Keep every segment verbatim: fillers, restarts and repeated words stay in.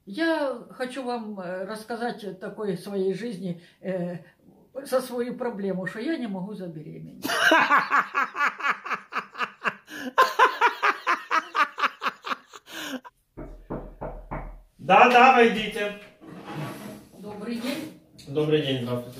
Я хочу вам рассказать такой своей жизни, э, со свою проблему, что я не могу забеременеть. Да, да, войдите. Добрый день. Добрый день, здравствуйте.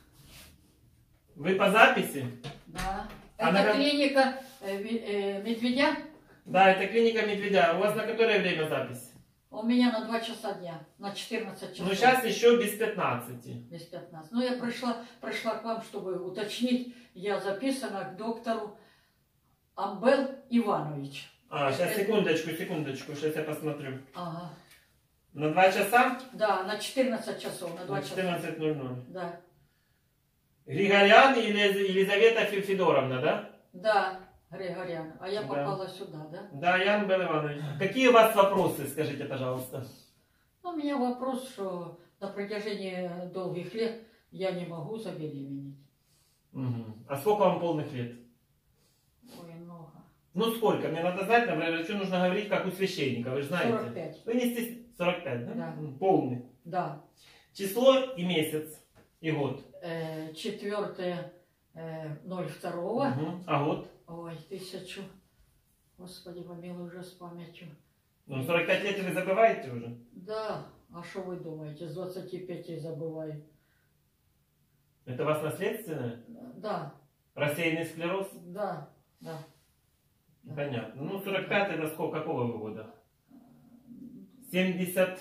Вы по записи? Да. А Это на... клиника э, э, Медведя? Да, это клиника Медведя. У вас на которое время запись? У меня на два часа дня, на четырнадцать часов. Ну, сейчас еще без пятнадцати. Без пятнадцати. Ну, я пришла, пришла к вам, чтобы уточнить. Я записана к доктору Амбел Иванович. А, сейчас, это... секундочку, секундочку, сейчас я посмотрю. Ага. На два часа? Да, на четырнадцать часов, на два часа. четырнадцать ноль ноль. Да. Григорян или Елизавета Федоровна, да? Да, Григорян. А я да. попала сюда, да? Да, Ян Бел Иванович. Какие у вас вопросы, скажите, пожалуйста? Ну, у меня вопрос, что на протяжении долгих лет я не могу забеременеть. Угу. А сколько вам полных лет? Ой, много. Ну, сколько? Мне надо знать, например, что нужно говорить, как у священника, вы же знаете. сорок пять. Вы не стесняйтесь. сорок пять, да? Да. Полный. Да. Число и месяц, и год. Четвертое ноль второго. Угу. А год? Ой, тысячу. Господи, помилуй, уже с памятью. Ну, сорок пять лет и вы забываете уже? Да. А что вы думаете? С двадцати пяти забываю. Это у вас наследственное? Да. Рассеянный склероз? Да. Да. Понятно. Ну, сорок пять это сколько, какого вы года? семьдесят...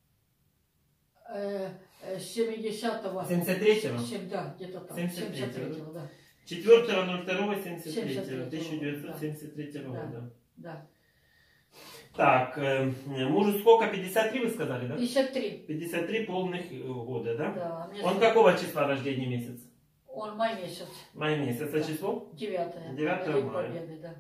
семидесятого. семьдесят третьего? Да, где-то там. семьдесят третьего, да. четвёртого ноль второго семьдесят третьего. семьдесят третьего. тысяча девятьсот семьдесят третьего Да. года. Да. Так, э, мужу сколько? пятьдесят три вы сказали, да? пятьдесят три. пятьдесят три полных года, да? Да. Мне Он за... какого числа рождения месяц? Он май месяц. Май месяц. А Да. число? Девятое. девятое День мая. Победы, да.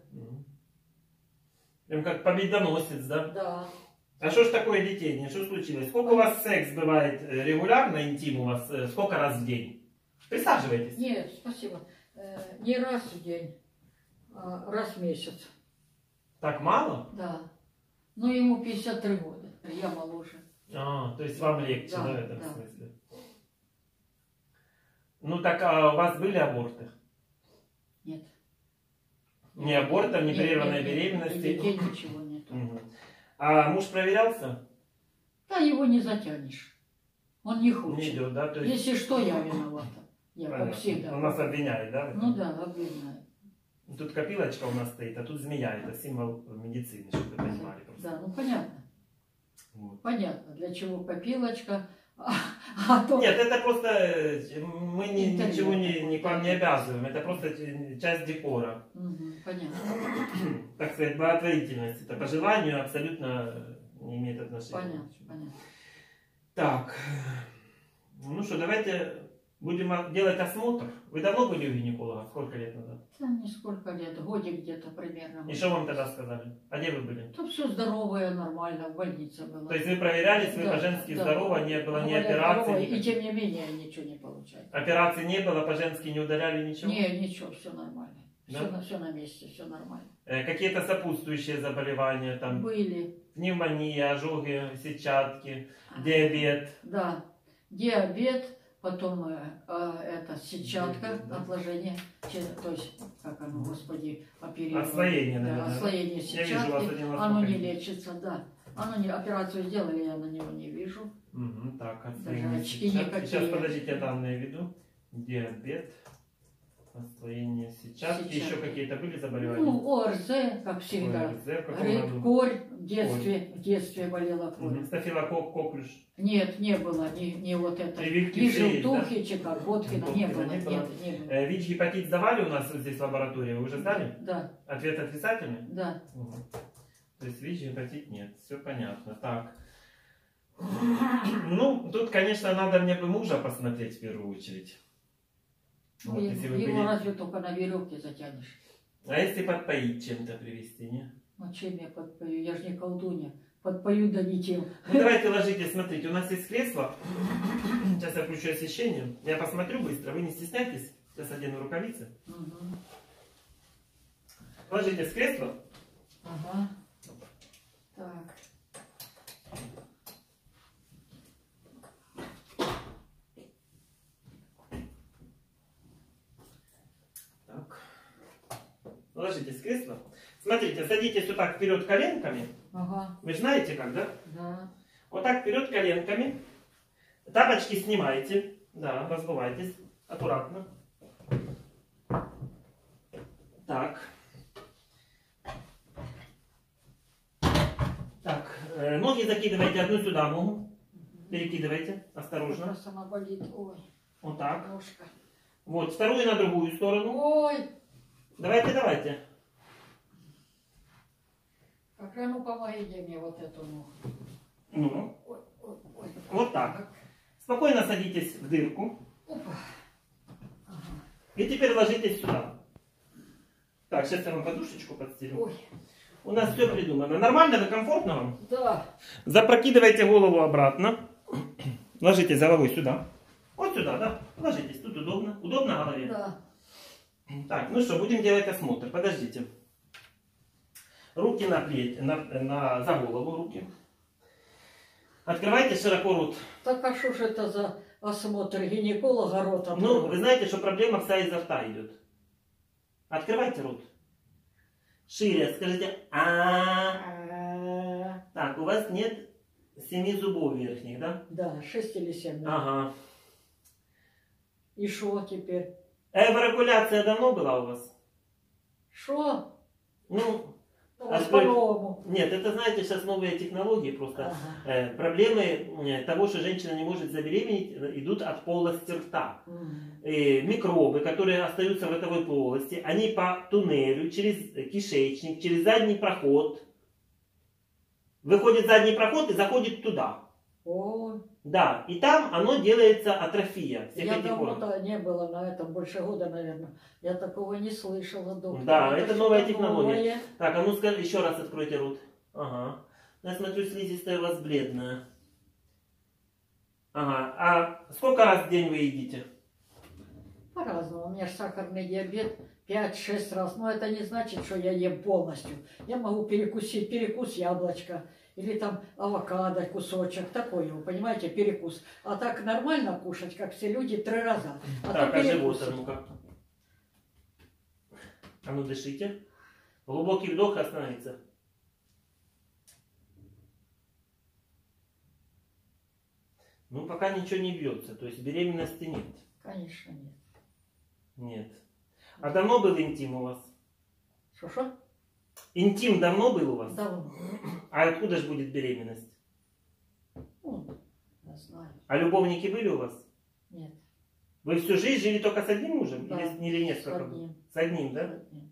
Прям как победоносец, да? Да. А что ж такое детей? Что случилось? Сколько у вас секс бывает регулярно, интим у вас? Сколько раз в день? Присаживайтесь. Нет, спасибо. Э, не раз в день, а раз в месяц. Так мало? Да. Ну, ему пятьдесят три года. Я моложе. А, то есть вам легче, да, Да, в этом да. смысле? Ну так, а у вас были аборты? Нет. Ни абортов, ни Нет, прерванной нет, нет, беременности? ни детей, ничего нет. Угу. А муж проверялся? Да, его не затянешь. Он не Не хочет. идет, да? То есть... Если что, я виновата. Я, Понятно. как всегда. Он нас обвиняет, да? Ну да, обвиняет. Тут копилочка у нас стоит, а тут змея. Это символ медицины, чтобы вы понимали. Просто. Да, ну понятно. Вот. Понятно, для чего копилочка. А, а то... Нет, это просто мы ни, Интернет. ничего не, ни к вам не обязываем. Это просто часть декора. Угу, понятно. Так сказать, благотворительность. Это по желанию абсолютно не имеет отношения. Понятно, понятно. Так, ну что, давайте будем делать осмотр. Вы давно были у гинеколога? Сколько лет назад? Да, не сколько лет, годик где-то примерно. И что вам тогда сказали? А где вы были? То все здоровое, нормально, в больнице было. То есть вы проверялись, вы Да, по-женски да. здорово, не было ни Говорят, операции? здоровое, никаких? и тем не менее ничего не получается. Операции не было, по-женски не удаляли ничего? Не, ничего, все нормально. Да? Все, на, все на месте, все нормально. Э, Какие-то сопутствующие заболевания, там Были, пневмония, ожоги, сетчатки, диабет. да, диабет, потом э, э, это сетчатка, Диабет, да. отложение, че- то есть, как оно, господи, оперирование. Отслоение, Да, наверное, да? отслоение Я вижу, у вас сетчатки, один оно лоскут не есть. лечится, да. Оно не, операцию сделали, я на него не вижу. Угу, так, Даже отслоение очки сетчатки. никакие. Сейчас, подождите, я данные веду. Диабет, отслоение сетчатки. Сетчатки. Еще какие-то были заболевания? Ну, ОРЗ, как всегда. ОРЗ, в каком Грипп, году? корь, в детстве, в детстве болела корь. Мгм. Стафилококк, коклюш. Нет, не было ни, ни вот это, Прививки ни все есть, желтухи, чекоботкина, не Желтухина было, не было. нет, не было. Э, ВИЧ-гепатит сдавали у нас здесь в лаборатории? Вы уже сдали? Да, Ответ отрицательный? да. Угу. То есть ВИЧ-гепатит нет. Все понятно. Так. Ну, тут, конечно, надо мне бы мужа посмотреть в первую очередь. Ну, Вот, его если вы его были- разве только на веревке затянешь. А если подпоить чем-то привезти, не? Ну, чем я подпою? Я же не колдунья. Подпою, да не тем. Ну, давайте ложитесь, смотрите, у нас есть кресло. Сейчас я включу освещение. Я посмотрю быстро, вы не стесняйтесь. Сейчас одену рукавицы. Угу. Ложитесь в кресло. Ага. Так. ложитесь в кресло. Смотрите, садитесь вот так вперед коленками. Ага. Вы знаете как, да? Да. Вот так вперед коленками. Тапочки снимайте. Да, разбывайтесь. Аккуратно. Так. Так, э, ноги закидывайте одну сюда ногу. Перекидывайте, осторожно. Как раз она болит. Ой, Вот так. ножка. Вот, вторую на другую сторону. Ой, Давайте, давайте. как а ну помогите мне вот эту ногу. Ну, Ой, ой, ой. вот так. Спокойно садитесь в дырку. Опа. Ага. И теперь ложитесь сюда. Так, сейчас я вам подушечку подстелю. Ой, У нас все придумано. Нормально, вы комфортно вам? да. Запрокидывайте голову обратно. Ложитесь головой сюда. Вот сюда, да? Ложитесь. Тут удобно. Удобно голове? Да. Так, ну что, будем делать осмотр. Подождите. Руки на плечи, на, на, за голову руки. Открывайте широко рот. Так а что же это за осмотр гинеколога рота? Ну, вы знаете, что проблема вся изо рта идет. Открывайте рот. Шире. Скажите а. Так, у вас нет семи зубов верхних, да? Да, шесть или семь. Да. Ага. И что теперь? Эвакуляция давно была у вас? Что? Ну, У вас открыть- по-новому. нет, это, знаете, сейчас новые технологии просто. Ага. Э, проблемы э, того, что женщина не может забеременеть, э, идут от полости рта. М. Э, микробы, которые остаются в ротовой полости, они по туннелю, через кишечник, через задний проход. Выходит задний проход и заходит туда. Ой, Да, и там оно делается атрофия всех я этих давно органов. не было на этом, больше года, наверное. Я такого не слышала, доктор. Да, это новая что-то технология. новое. Так, а ну скажи, еще раз откройте рот. Ага. Я смотрю, слизистая у вас бледная. Ага. А сколько раз в день вы едите? По-разному. У меня же сахарный диабет пять-шесть раз. Но это не значит, что я ем полностью. Я могу перекусить перекус яблочка. Или там авокадо, кусочек. Такой, вы понимаете, перекус. А так нормально кушать, как все люди, три раза. А Так, то а живот, перекусить. а ну-ка. А ну дышите. Глубокий вдох, остановиться. Ну, пока ничего не бьется. То есть беременности нет. Конечно, нет. Нет. А давно был интим у вас? Что-что? Интим давно был у вас? Давно. А откуда же будет беременность? Ну, я знаю. А любовники были у вас? Нет. Вы всю жизнь жили только с одним мужем? Да, Или, или несколько? с одним. С одним, да? С одним.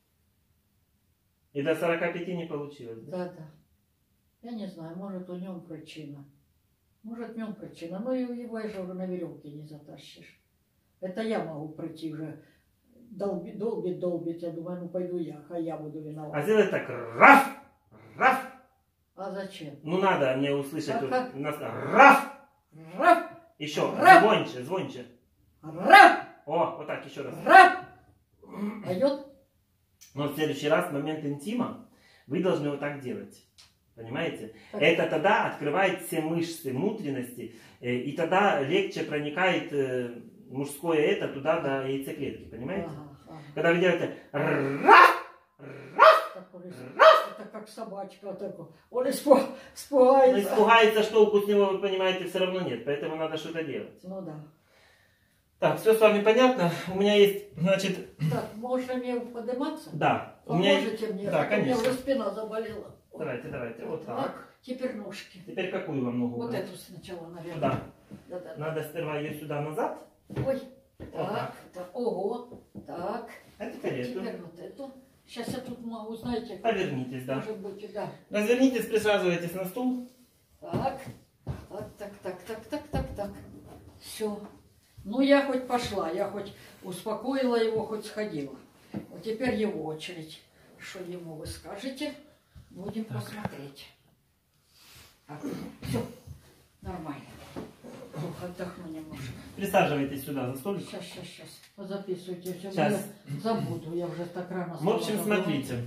И до сорока пяти не получилось, да? Да, да. Я не знаю, может, у нем причина. Может, в нем причина. Но и его же уже на веревке не затащишь. Это я могу прийти уже долбить, долбить, долбить. Я думаю, ну пойду я, а я буду А виноват. сделать так, раф, раф. А зачем? Ну надо мне услышать Как, тут. как? У нас раф. Раф! Еще, Раф! звонче, звонче. Раф! О, вот так еще раз. Раф! Пойдет? Но в следующий раз, в момент интима, вы должны вот так делать. Понимаете? Так. Это тогда открывает все мышцы внутренности, э, и тогда легче проникает э, мужское это туда до яйцеклетки. Понимаете? Ага, ага. Когда вы делаете раф, раф, Такой, раф, это как собачка. Вот такой. Он испу- но испугается. испугается, что толку с него, вы понимаете, все равно нет. Поэтому надо что-то делать. Ну да. Так, все с вами понятно? У меня есть, значит, Так, можно мне подниматься? да. У меня есть... Поможете мне? Да, А то у меня конечно. уже спина заболела. Давайте, давайте, вот так. Теперь ножки. Теперь какую вам ногу? Вот брать? эту сначала, наверное. Сюда. Да, да. Надо сперва ее сюда назад. Ой. Вот Так, так. Ого. Так. А теперь эту. Теперь вот эту. Сейчас я тут могу, знаете, Повернитесь, да. может быть, да. Развернитесь, присаживайтесь на стул. Так. Так, так, так, так, так, так, так. Все. Ну, я хоть пошла, я хоть успокоила его, хоть сходила. Вот теперь его очередь. Что ему вы скажете? Будем Так. посмотреть. Все. Нормально. Ох, отдохну немножко. Присаживайтесь сюда за столик. Сейчас, сейчас, сейчас. Записывайте. Все, Сейчас. я забуду. Я уже так рано В общем, стала смотрите.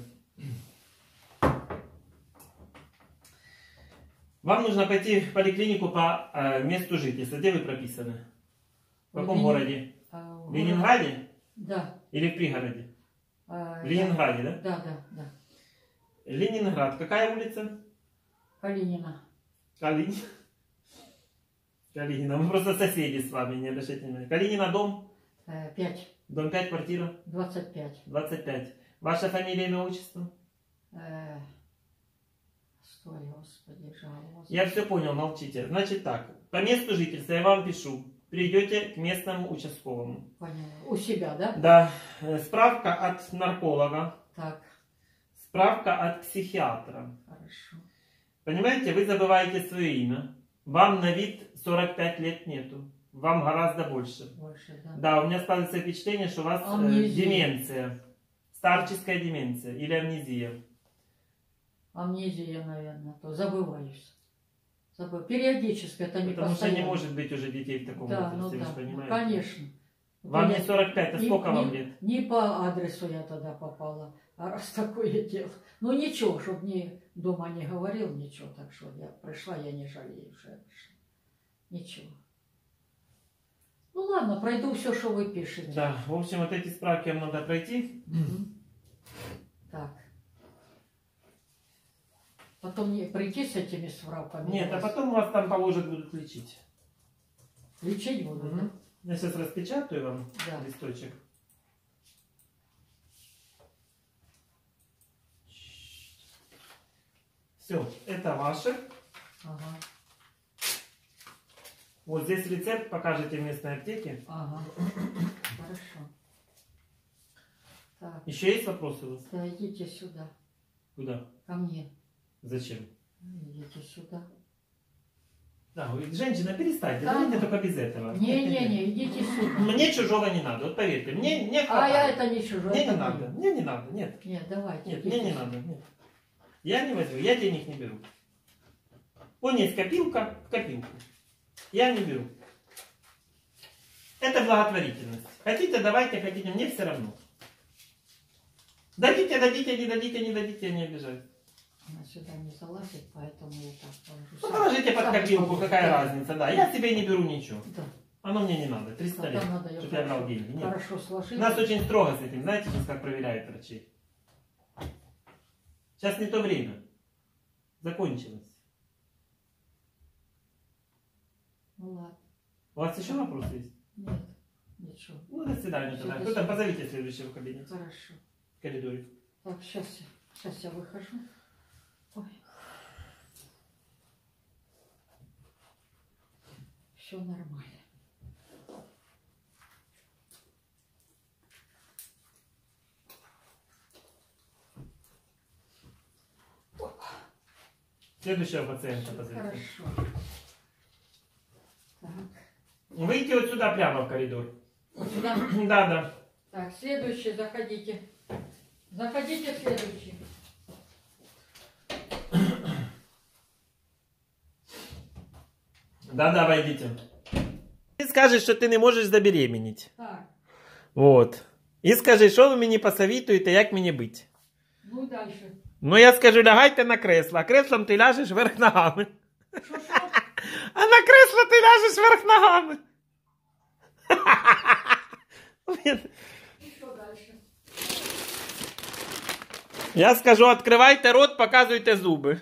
Вам нужно пойти в поликлинику по э, месту жительства. Где вы прописаны? В каком Лени- городе? забывать. А, В город- Ленинграде Да. или в пригороде? А, В Ленинграде, да? Да, да, да. Ленинград. Какая улица? Калинина. Калинина. Калинина. Мы просто соседи с вами, не обращайте внимания. Калинина, дом? Э, Пять. Дом пять, квартира? Двадцать пять. двадцать пять. Ваша фамилия, имя, отчество? Э, Стой, Господи, жалуйся. Я все понял, молчите. Значит так, по месту жительства я вам пишу. Придете к местному участковому. Поняла. У себя, да? Да. Э, Справка от нарколога. Так, Справка от психиатра. хорошо. Понимаете, вы забываете свое имя. Вам на вид сорок пять лет нету. Вам гораздо больше. Больше, да. Да, у меня складывается впечатление, что у вас э, Амнезия. деменция. Старческая деменция или амнезия. Амнезия, наверное, то забываюсь. Забыл. Периодически, это не Потому что постоянно. не может быть уже детей в таком Да, ну возрасте, вы да, же понимаете. конечно. Вам Я- не сорок пять, а не- сколько вам не- лет? Не по адресу я тогда попала, а раз такое дело. Ну ничего, чтобы мне дома не говорил ничего, так что я пришла, я не жалею, что я пришла. Ничего. Ну ладно, пройду все, что вы пишете. Да, в общем, вот эти справки вам надо пройти. Мгм. Так. Потом не прийти с этими справками. Нет, а вас потом вас там положат, будут лечить. лечить буду, Мгм. Я сейчас распечатаю вам да? Да. листочек. Все, это ваше. Ага. Вот здесь рецепт, покажете в местной аптеке. Ага. Хорошо. Так, Еще есть вопросы у вас? да, идите сюда, Куда? ко мне. Зачем? Идите сюда. Да, вы, женщина, перестаньте, Да. давайте только без этого. Не-не-не, идите сюда. Мне чужого не надо, вот поверьте, мне не А хватает. я это не чужой. Мне это не мое. надо, мне не надо, нет. Нет, давайте. Нет, идите мне не сюда. надо, нет. Я не возьму, я денег не беру. Вон есть копилка, в копилку. Я не беру. Это благотворительность. Хотите, давайте, хотите, мне все равно. Дадите, дадите, не дадите, не дадите, я не обижаюсь. Она сюда не залазит, поэтому я так положу. Ну, Сам- положите под сам копилку, положу. какая Да. разница, да. Я себе не беру ничего. Да. Оно мне не надо, триста Так, лет, там надо я чтобы я брал хорошо- деньги. Нет. Хорошо сложить. У нас очень строго с этим, знаете, сейчас как проверяют врачей. Сейчас не то время. Закончилось. Ну ладно. У вас еще вопросы есть? Нет, ничего. Ну, до свидания Всё, тогда. до Кто там, свидания. позовите следующего кабинета. Хорошо. В коридоре. Так, сейчас я, сейчас я выхожу. Ой. Все нормально. Следующего пациента позовите. Хорошо. Так. Выйти вот сюда прямо в коридор. Вот сюда. Да, да. Так, следующий, заходите. Заходите, следующий. Да, да, войдите. Ты скажешь, что ты не можешь забеременеть. Так, Вот. І скажи, що ви мені посовітуєте, як мені бути. ну и дальше. Ну я скажу, лягайте на кресло, а креслом ти ляжеш вверх ногами. Что-что? А на кресло ти ляжеш вверх ногами. И что дальше? Я скажу, відкривайте рот, показуйте зуби.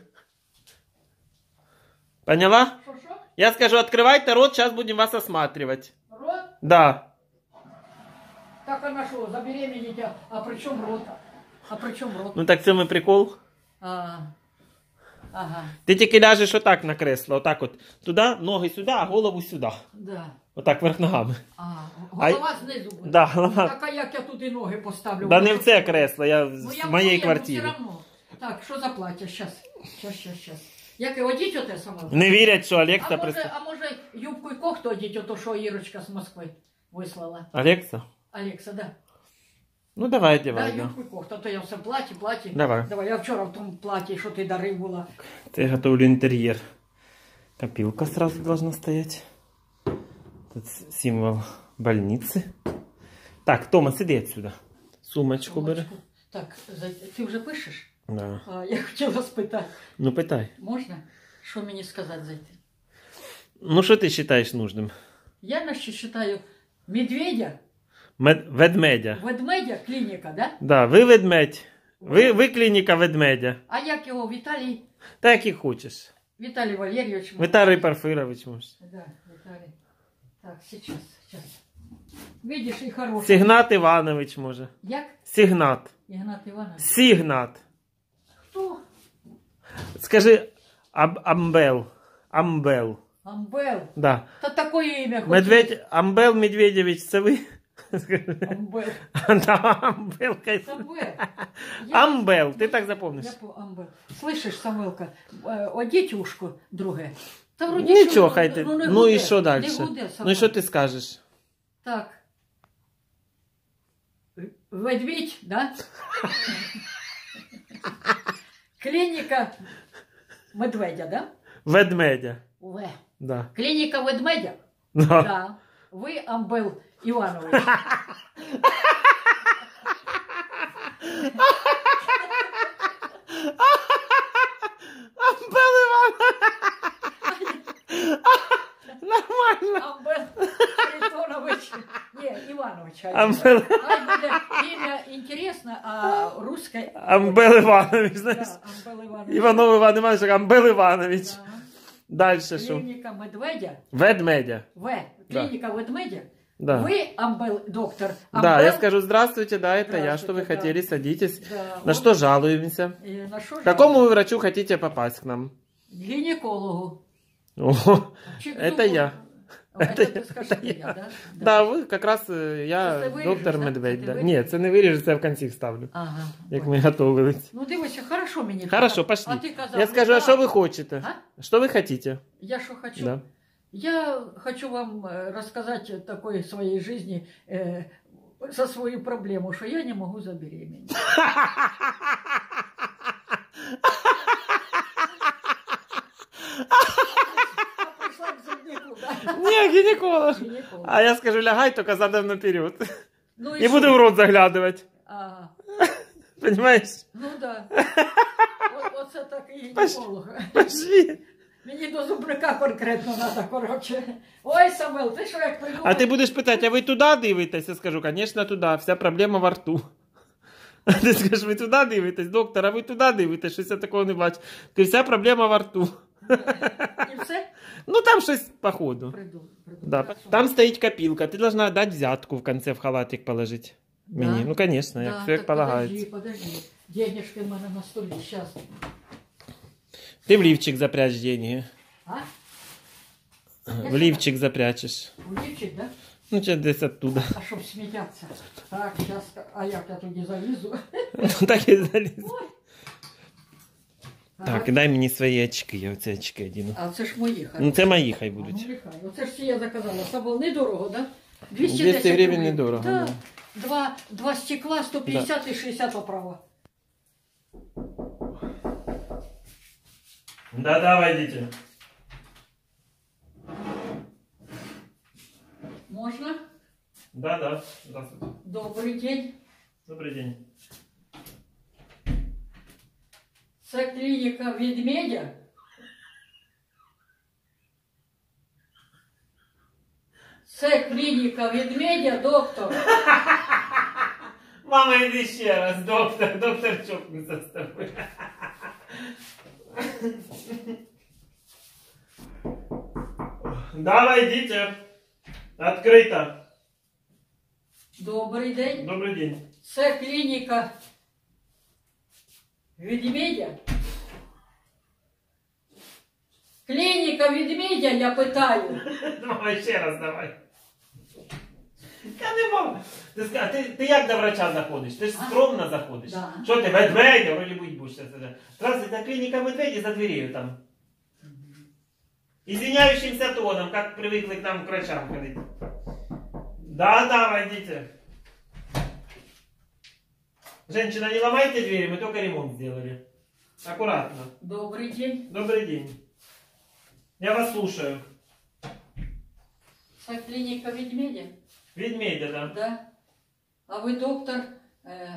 Поняла? Что-что? Я скажу, відкривайте рот, зараз будемо вас осматривать. Рот? Да. Так она что, забеременеть, а, а при чем рот? А при чем рот? Ну так в цьому і прикол. А, ага, Ти тільки ляжеш отак на кресло, отак от. Туди, ноги сюди, а голову сюди. да. Отак вверх ногами. А, голова знизу буде. Да, голова. Так, а як я туди ноги поставлю? Да не в це кресло, я Ну, я в моїй в квартирі. все равно. Так, що за плаття? Щас, щас, щас, щас. Як і одіть оте саме? Не вірять, що А Олекса може, прислала. а може юбку і кофту одіть, ото що Ірочка з Москви вислала? Олекса? Алекса, да? Ну давай, Да, давай, да. юбку і кофту, а то я все в платі, платі. Давай. Давай, я вчора в тому платі, що ти дарив була. Ты готовлю интерьер. Копилка сразу должна стоять. Тут с- символ больницы. Так, Тома, сиди отсюда. Сумочку бери. Сумочку. Так, за- ти вже пишеш? Да. А, я хотіла спитати. Ну, питай. Можна? Що мені сказати зайти? Ну, что ты считаешь нужным? Я, значит, считаю медведя. Мед... Ведмедя. Ведмедя клініка, да? Да, ви ведмедь. Ви, ви клініка ведмедя. А як його Віталій? Так як і хочеш. Віталій Валерійович. Віталій Порфирович може. Да, Виталий. Так, сейчас, сейчас. Видишь, и хороший. Сігнат Іванович може. Як? Сігнат. Ігнат Іванович. Сігнат. Хто? Скажи Аб- Амбел. Амбел. Амбел. Да. Та такое ім'я. хоч Медведь, Амбел Медведєвич, це ви? Амбел. Да, Амбел. конечно. Амбел. Я- Амбел, ти так запомниш. Я по Амбел. Слышиш, Самвелка, е, одіть ушко друге. Та вроді Нічого, що, хай ти. не Ну і гуде, що далі? не гуде, Ну і Самвел. що ти скажеш? Так. Ведмідь, да? Клініка Медведя, да? Ведмедя. В. Да. Клініка Ведмедя? Да. Да. Ви Амбел Іванович. Амбел Іванович. Нормально. Амбел Харитонович. Ні, Іванович. хай Амбел. буде. Хай буде ім'я інтересне, а русське... Амбел Іванович, знаєш? Да, Амбел Іванович. Іванов Іван Іванович, Амбел Іванович. Да. Далі що? Клініка Медведя. Ведмедя. В. Клініка Ведмедя. Да. Вы, Амбел, доктор. Да, Амбел? я скажу здравствуйте, да, это я, что вы Здравствуйте, да. хотели, садитесь. Да, На вот. что жалуемся? Э, На что К какому вы врачу хотите попасть к нам? Гинекологу. О, Чи к это зубу? я. О, Это Это я, ты скажи это я, я. да? Да, ви якраз е, я Це ти виріжеш, доктор да? Медведь. Це Да. ти Ні, виріжеш? це не виріжеться, я в кінці вставлю. Ага. Як понял. ми готувались. Ну дивися, хорошо мені. Хорошо, так. пошли. А ти казав, Я скажу, а так. що ви хочете? А? Що ви хотите? Я що хочу? Да. Я хочу вам э, рассказать такой своей жизни, э, за свою проблему, что я не могу забеременеть. Я пришла к зубнику, да. Ні, гінеколог. Гинеколог. А я скажу, лягай, только задом наперед. Ну Не что? буду в рот заглядывать. Ага. Понимаешь? Ну да. О- Оце такий гінеколог. Пошли. Мені до зубрика конкретно треба, коротше. Ой, Самвел, ти що як придумав? А ти будеш питати, а ви туди дивитесь? Я скажу, звісно, туди. Вся проблема во рту. А ти скажеш, ви туди дивитесь, доктор, а ви туди дивитесь, щось я такого не бачу. Ти вся проблема во рту. І все? Ну там щось по ходу. Приду, приду. Да. Хорошо. Там стоїть копілка. Ти должна дати взятку в кінці в халатик положити. Мені. Да? Ну, звісно, як Да, все як так полагається. Подожди, подожди. Денежки в мене на столі, зараз. Ти в лівчик запрячь деньги. А? В лівчик запрячеш. У лівчик, да? Ну, чи десь оттуда. А щоб сміятися. Так, зараз, а як я туди залізу? Ну, так і заліз. Ой. Так, дай мені свої очки, я оці очки одіну. А це ж мої, хай. Ну, це мої хай А, ну, будуть. нехай. Оце ж ці я заказала. Це було недорого, да? двісті десять гривень рублей. недорого, Да. да. Два, два стекла, сто пятьдесят и шестьдесят оправа. Да-да, войдите. Можно? Да-да, здравствуйте. Добрый день. Добрый день. Це клініка ведмедя. Це клініка ведмедя, доктор. Мама, иди еще раз, доктор, доктор чокнется с тобой. Да, войдите. Открыто. Добрий день. Добрый день. Це клініка ведмедя. Клініка ведмедя, я питаю. Давай ще раз, давай. Я не можу. Ти, ска- ти, ти як до врача заходиш? Ти ж А? скромно заходиш. Да. Що ти, ведмедя, вроді будь будеш. Здравствуйте, клініка медведі за дверью там. Извиняющимся тоном, как привыкли к нам к врачам ходить. Да, да, войдите. Женщина, не ломайте двери, мы только ремонт сделали. Аккуратно. Добрий день. Добрый день. Я вас слушаю. Це клініка ведмедя. Ведмедя, да. Да. А ви доктор. Е,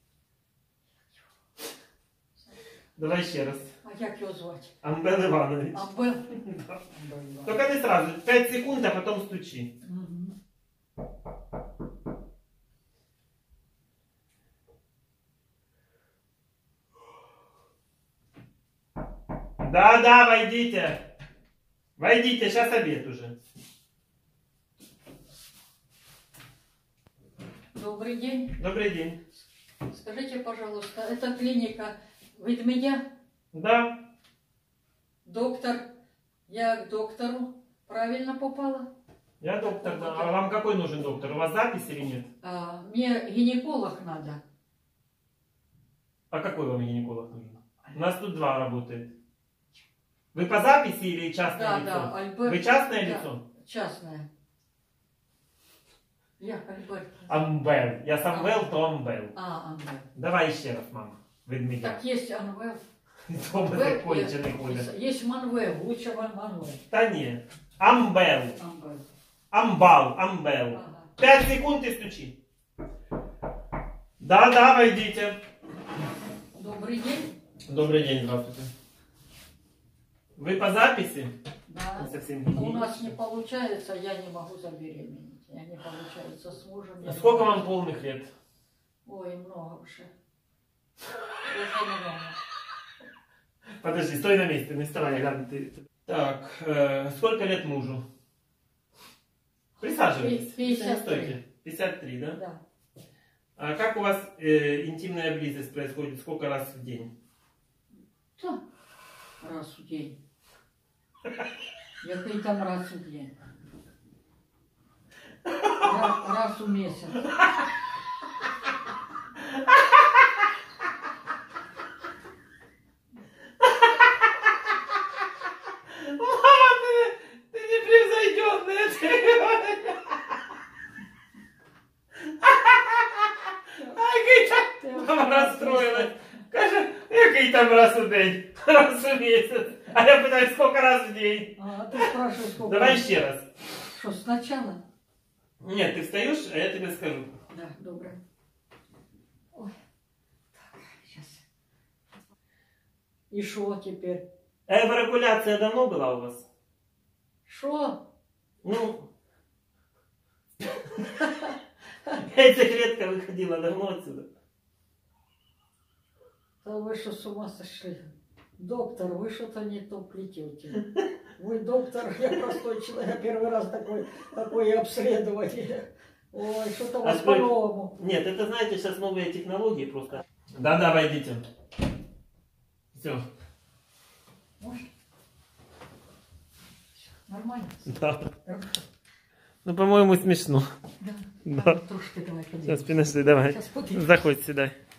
Давай еще раз. а як його звати? Амбел Иванович. Амбел. Да. Амбел Іванович. Только не сразу. Пять секунд, а потом стучи. Мгм. Да, да, войдите. Войдите, сейчас обед уже. Добрый день. Добрый день. Скажите, пожалуйста, это клиника Ведмедя? Да. Доктор, я к доктору правильно попала? Я доктор, да. А вам какой нужен доктор? У вас запись или нет? А, мне гинеколог надо. А какой вам гинеколог нужен? У нас тут два работает. Вы по записи или частное Да, лицо? да, Альберт. Вы частное Да, лицо? частное. Я Альберт. Амбел. Я Самвел, то Амбел. А, Анвел. Давай еще раз, мама. Ведмедя. Так есть Анвел. Дома Анвел, закончений есть- ходят. Есть Манвел, лучше вам Манвел. Та ні. Амбел. Анвел. Амбал. Амбел. Ага. Пять секунд и стучи. Да, да, войдите. Добрый день. Добрый день, здравствуйте. Вы по записи? Да. Не совсем У гигиенично. нас не получается, я не могу забеременеть. Я не получается с мужем. я не Сколько могу. вам полных лет? Ой, много уже. Уже много. Подожди, стой на месте, не вставай, ладно, ты. Так, э, сколько лет мужу? Присаживайтесь. пятьдесят три. Стойте. пятьдесят три, да? Да. А как у вас э, интимная близость происходит? Сколько раз в день? Да. Раз в день. Який там раз в день? Раз, раз в месяц. Мама, ты, ты непревзойденная, ты. Ай, какая мама расстроилась. Каже, який там раз у день, раз в месяц. А я пытаюсь, сколько раз в день. А ты спрашиваешь, сколько? Давай еще раз. Что, сначала? Нет, ты встаешь, а я тебе скажу. Да, добре. Ой. Так, сейчас. И что теперь? Эвакуляция давно была у вас? Что? Ну, яйцеклетка выходила давно отсюда. Да вы что, с ума сошли? Доктор, вы что-то не то плетете. Вы доктор, я простой человек, первый раз такой, такое обследование. Ой, что-то у вас Откройте. по-новому. Нет, это, знаете, сейчас новые технологии просто. Да-да, войдите. Все. Ой. Нормально? Да. Ну, по-моему, смешно. Да. Да. Трошки давай подержим. Сейчас, подожди, давай. Сейчас подержим. Заходь сюда.